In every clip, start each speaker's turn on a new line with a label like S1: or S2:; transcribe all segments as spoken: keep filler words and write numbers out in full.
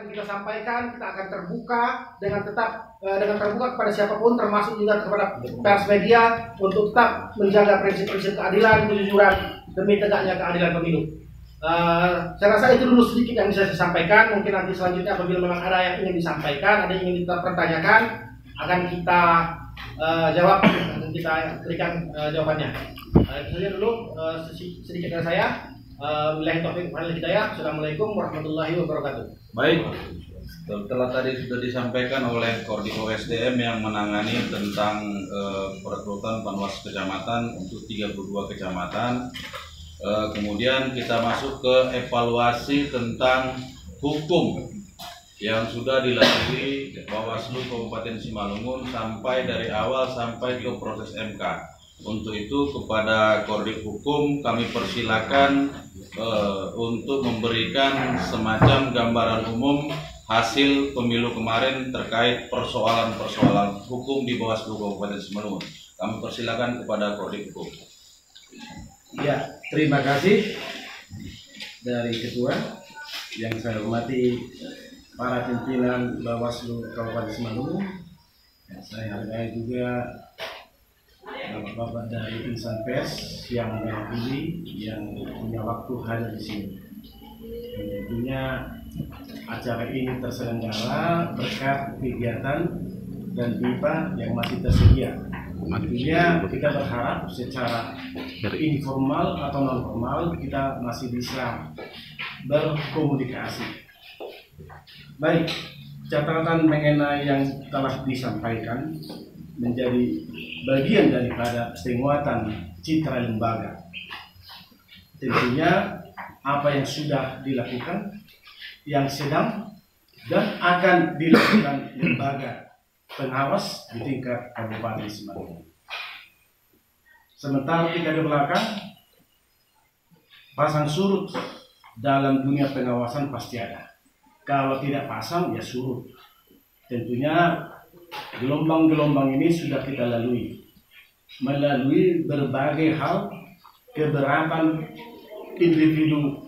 S1: kita sampaikan, kita akan terbuka dengan tetap uh, dengan terbuka kepada siapapun, termasuk juga kepada pers media, untuk tetap menjaga prinsip-prinsip keadilan, kejujuran demi tegaknya keadilan pemilu. Uh, saya rasa itu dulu sedikit yang bisa saya sampaikan. Mungkin nanti selanjutnya apabila memang ada yang ingin disampaikan, ada yang ingin kita pertanyakan, akan kita uh, jawab dan kita berikan uh, jawabannya. Uh, itu saja dulu uh, sedikit dari saya. Billahi taufiq wal hidayah. Assalamualaikum warahmatullahi wabarakatuh.
S2: Baik, setelah tadi sudah disampaikan oleh Koordinator O S D M yang menangani tentang uh, perekrutan panwas kecamatan untuk tiga puluh dua kecamatan. Uh, kemudian kita masuk ke evaluasi tentang hukum yang sudah dilalui Bawaslu Kabupaten Simalungun sampai dari awal sampai ke proses M K. Untuk itu kepada Koordinator Hukum kami persilakan uh, untuk memberikan semacam gambaran umum hasil pemilu kemarin terkait persoalan-persoalan hukum di Bawaslu Kabupaten Simalungun. Kami persilakan kepada Koordinator Hukum.
S3: Ya, terima kasih dari Ketua yang saya hormati, para pimpinan Bawaslu Kabupaten Simalungun. Ya, saya hargai juga bapak-bapak dari insan pers yang mewakili, yang punya waktu hadir di sini. Tentunya acara ini terselenggara berkat kegiatan dan pipa yang masih tersedia. Tentunya kita berharap secara informal atau non formal kita masih bisa berkomunikasi. Baik, catatan mengenai yang telah disampaikan menjadi bagian daripada penguatan citra lembaga. Tentunya apa yang sudah dilakukan, yang sedang dan akan dilakukan lembaga pengawas di tingkat Kabupaten Simalungun. Sementara kita ke belakang, pasang surut dalam dunia pengawasan pasti ada. Kalau tidak pasang ya surut. Tentunya gelombang-gelombang ini sudah kita lalui melalui berbagai hal, keberatan individu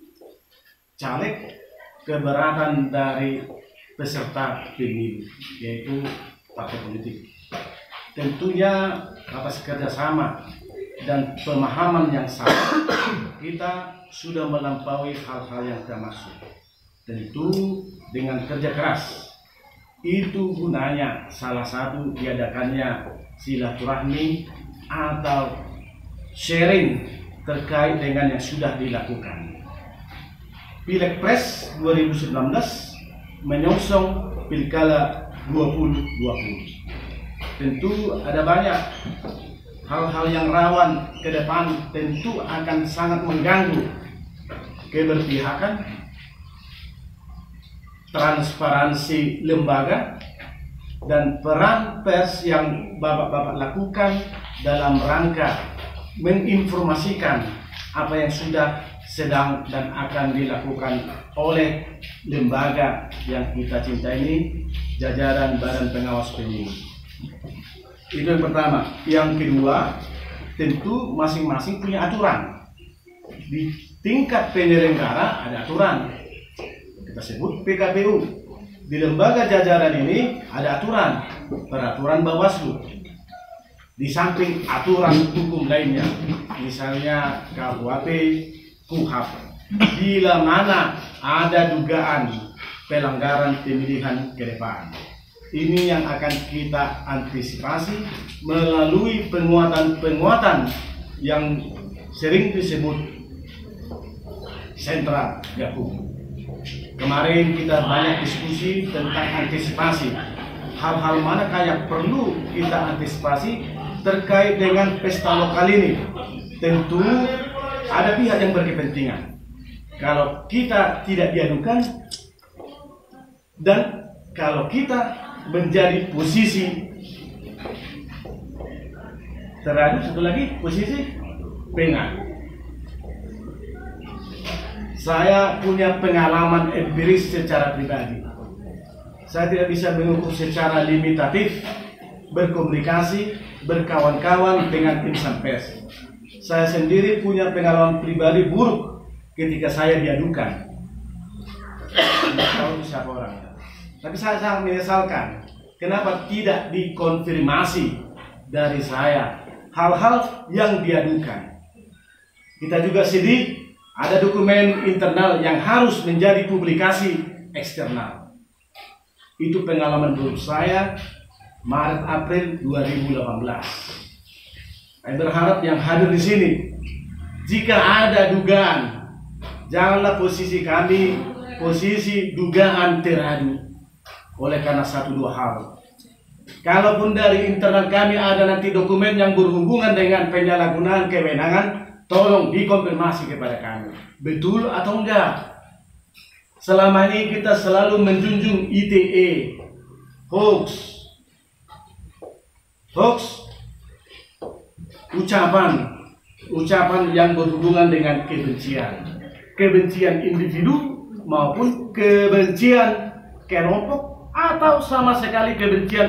S3: caleg, keberatan dari peserta pemilu, yaitu partai politik. Tentunya atas kerjasama dan pemahaman yang sama, kita sudah melampaui hal-hal yang termasuk. Tentu dengan kerja keras, itu gunanya salah satu diadakannya silaturahmi atau sharing terkait dengan yang sudah dilakukan. Pilekpres dua ribu sembilan belas menyongsong Pilkada dua ribu dua puluh. Tentu ada banyak hal-hal yang rawan ke depan, tentu akan sangat mengganggu keberpihakan, transparansi lembaga, dan peran pers yang bapak-bapak lakukan dalam rangka menginformasikan apa yang sudah, sedang, dan akan dilakukan oleh lembaga yang kita cintai ini, jajaran Badan Pengawas Pemilu. Itu yang pertama. Yang kedua, tentu masing-masing punya aturan. Di tingkat penyelenggara ada aturan, kita sebut P K P U. Di lembaga jajaran ini ada aturan, peraturan Bawaslu. Di samping aturan hukum lainnya, misalnya K U H P, K U H P. Bila mana ada dugaan pelanggaran pemilihan ke depan, ini yang akan kita antisipasi melalui penguatan-penguatan yang sering disebut sentra gakum. Kemarin kita banyak diskusi tentang antisipasi. Hal-hal manakah yang perlu kita antisipasi terkait dengan pesta lokal ini? Tentu ada pihak yang berkepentingan. Kalau kita tidak diadukan dan kalau kita menjadi posisi teradu, satu lagi posisi pengat. Saya punya pengalaman empiris secara pribadi. Saya tidak bisa mengukur secara limitatif berkomunikasi, berkawan-kawan dengan insan pers. Saya sendiri punya pengalaman pribadi buruk ketika saya diadukan. Kalau siapa orangnya. Tapi saya sangat menyesalkan kenapa tidak dikonfirmasi dari saya hal-hal yang diadukan. Kita juga sedih ada dokumen internal yang harus menjadi publikasi eksternal. Itu pengalaman buruk saya Maret April dua ribu delapan belas. Saya berharap yang hadir di sini, jika ada dugaan, janganlah posisi kami posisi dugaan teradu oleh karena satu dua hal. Kalaupun dari internal kami ada nanti dokumen yang berhubungan dengan penyalahgunaan kewenangan, tolong dikonfirmasi kepada kami, betul atau enggak. Selama ini kita selalu menjunjung I T E, hoax, hoax, ucapan, ucapan yang berhubungan dengan kebencian, kebencian individu maupun kebencian kelompok atau sama sekali kebencian